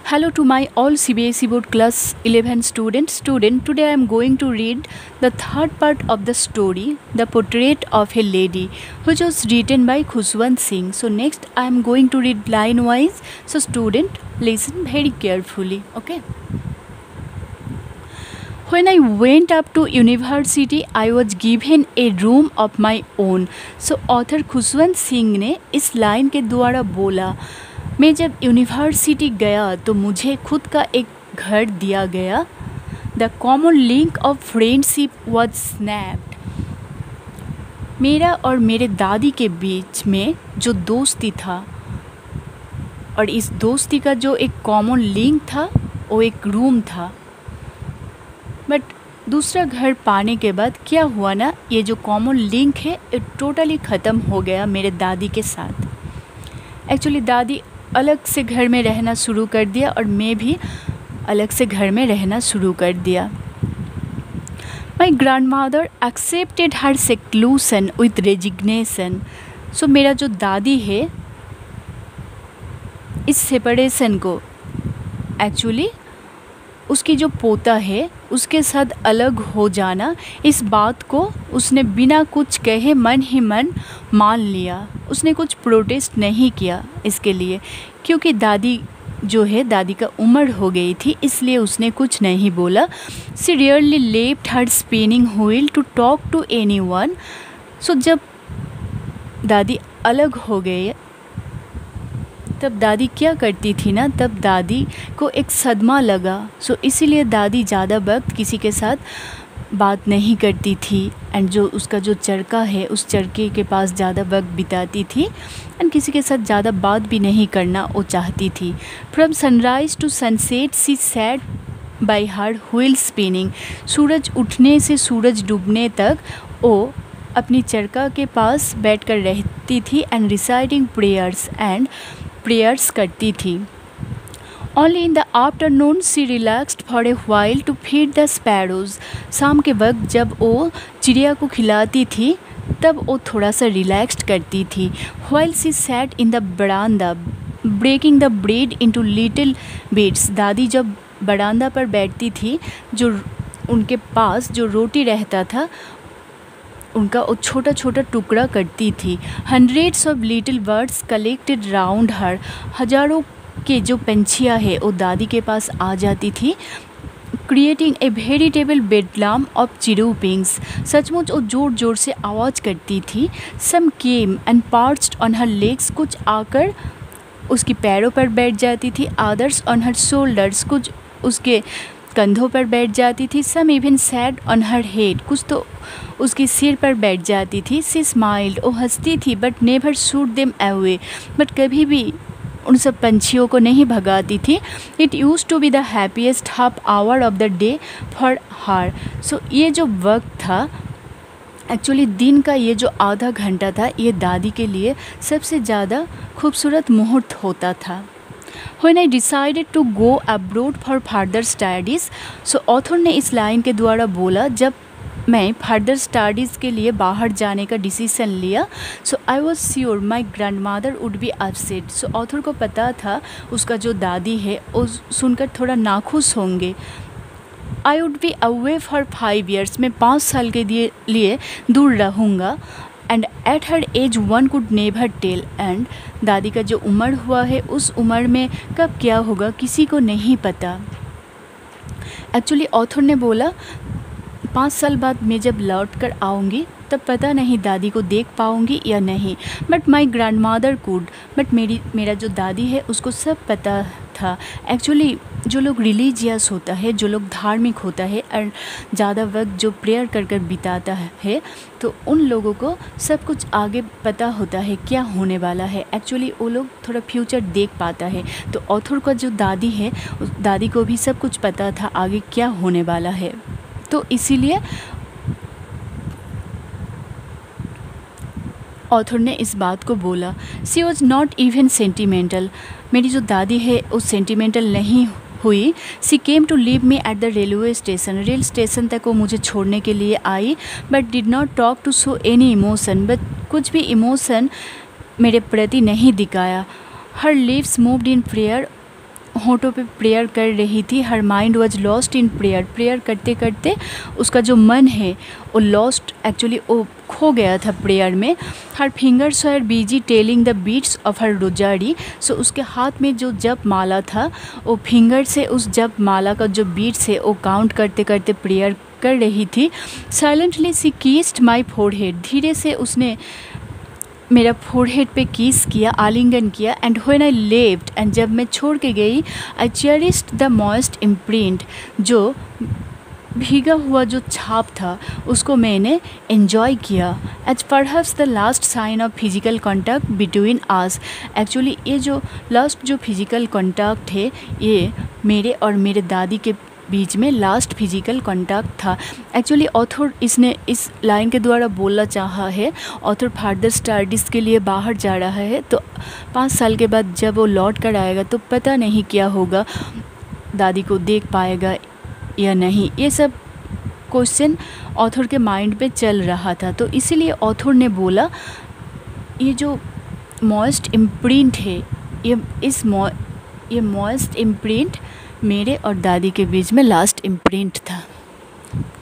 Hello to my all CBSE board class 11 students. Today I am going to read the third part of the story, The Portrait of a Lady, which was written by Khushwant Singh. So next I am going to read line wise. So student, listen very carefully. Okay. When I went up to university, I was given a room of my own. So author Khushwant Singh ने इस line के द्वारा बोला, मैं जब university गया तो मुझे खुद का एक घर दिया गया. The common link of friendship was snapped. मेरा और मेरे दादी के बीच में जो दोस्ती था और इस दोस्ती का जो एक कॉमन लिंक था वो एक रूम था. बट दूसरा घर पाने के बाद क्या हुआ ना, ये जो कॉमन लिंक है ये टोटली ख़त्म हो गया मेरे दादी के साथ. एक्चुअली दादी अलग से घर में रहना शुरू कर दिया और मैं भी अलग से घर में रहना शुरू कर दिया. My grand mother accepted her seclusion with resignation. So मेरा जो दादी है इस सेपरेशन को, एक्चुअली उसकी जो पोता है उसके साथ अलग हो जाना, इस बात को उसने बिना कुछ कहे मन ही मन मान लिया. उसने कुछ प्रोटेस्ट नहीं किया इसके लिए, क्योंकि दादी जो है दादी का उम्र हो गई थी, इसलिए उसने कुछ नहीं बोला. She rarely left her spinning wheel to talk to anyone. So जब दादी अलग हो गए तब दादी क्या करती थी ना, तब दादी को एक सदमा लगा. सो इसीलिए दादी ज़्यादा वक्त किसी के साथ बात नहीं करती थी एंड जो उसका जो चरखा है उस चरखे के पास ज़्यादा वक्त बिताती थी एंड किसी के साथ ज़्यादा बात भी नहीं करना वो चाहती थी. From sunrise to sunset she sat by her wheel spinning. सूरज उठने से सूरज डूबने तक वो अपनी चरखा के पास बैठकर रहती थी एंड रिसाइटिंग प्रेयर्स करती थी. Only in the afternoon she relaxed for a while to feed the sparrows. शाम के वक्त जब वो चिड़िया को खिलाती थी तब वो थोड़ा सा रिलैक्स्ड करती थी. While she sat in the veranda breaking the bread into little bits. दादी जब बरामदा पर बैठती थी, जो उनके पास जो रोटी रहता था उनका वो छोटा छोटा टुकड़ा करती थी. Hundreds of little birds collected round her. हज़ारों के जो पंछियाँ है वो दादी के पास आ जाती थी. Creating a veritable bedlam of chirrupings. सचमुच वो ज़ोर ज़ोर से आवाज़ करती थी. Some came and perched on her legs. कुछ आकर उसकी पैरों पर बैठ जाती थी. Others on her shoulders. कुछ उसके कंधों पर बैठ जाती थी. Some even sat on her head. कुछ तो उसके सिर पर बैठ जाती थी. She smiled. वो हंसती थी but never shoot them away. But कभी भी उन सब पंछियों को नहीं भगाती थी. It used to be the happiest half hour of the day for her. So ये जो वक्त था, एक्चुअली दिन का ये जो आधा घंटा था, ये दादी के लिए सबसे ज़्यादा खूबसूरत मुहूर्त होता था. When I decided to go abroad for further studies. So author ने इस लाइन के द्वारा बोला, जब मैं फर्दर स्टडीज़ के लिए बाहर जाने का डिसीज़न लिया. So I was sure my grand mother would be upset. So author को पता था उसका जो दादी है वो सुनकर थोड़ा नाखुश होंगे. I would be away for 5 years. मैं 5 साल के लिए दूर रहूँगा. And at her age one could never tell. And दादी का जो उम्र हुआ है उस उम्र में कब क्या होगा किसी को नहीं पता. एक्चुअली ऑथर ने बोला 5 साल बाद मैं जब लौट कर आऊँगी तब पता नहीं दादी को देख पाऊँगी या नहीं. But my grand mother could. But मेरा जो दादी है उसको सब पता था. एक्चुअली जो लोग रिलीजियस होता है, जो लोग धार्मिक होता है और ज़्यादा वक्त जो प्रेयर कर कर बिताता है, तो उन लोगों को सब कुछ आगे पता होता है क्या होने वाला है. एक्चुअली वो लोग थोड़ा फ्यूचर देख पाता है. तो ऑथर का जो दादी है उस दादी को भी सब कुछ पता था आगे क्या होने वाला है. तो इसीलिए ऑथर ने इस बात को बोला. She was not even sentimental. मेरी जो दादी है वो सेंटिमेंटल नहीं हुई. She came to leave me at the railway station. Rail station तक वो मुझे छोड़ने के लिए आई. But did not talk to show any emotion. But कुछ भी इमोशन मेरे प्रति नहीं दिखाया. Her lips moved in prayer. होठों पे प्रेयर कर रही थी। Her mind was lost in prayer. Prayer करते करते उसका जो मन है वो लॉस्ट, एक्चुअली वो खो गया था प्रेयर में। Her fingers were busy telling the beads of her rosary. So उसके हाथ में जो जप माला था वो फिंगर से उस जप माला का जो बीट्स है वो काउंट करते करते प्रेयर कर रही थी। Silently she kissed my forehead. धीरे से उसने मेरा फोरहेड पे किस किया, आलिंगन किया। And when I left, and जब मैं छोड़ के गई, I cherished the moist imprint. जो भीगा हुआ जो छाप था उसको मैंने एन्जॉय किया। As perhaps the last sign of physical contact between us. Actually ये जो लास्ट जो फिजिकल कॉन्टैक्ट है ये मेरे और मेरे दादी के बीच में लास्ट फिजिकल कॉन्टैक्ट था। एक्चुअली ऑथर इसने इस लाइन के द्वारा बोलना चाहा है, ऑथर फर्दर स्टडीज़ के लिए बाहर जा रहा है, तो 5 साल के बाद जब वो लौट कर आएगा तो पता नहीं क्या होगा, दादी को देख पाएगा या नहीं। ये सब क्वेश्चन ऑथर के माइंड पे चल रहा था। तो इसीलिए ऑथर ने बोला ये जो मॉइस्ट इम्प्रिंट है, ये मॉइस्ट इम्प्रिंट मेरे और दादी के बीच में लास्ट इम्प्रिंट था।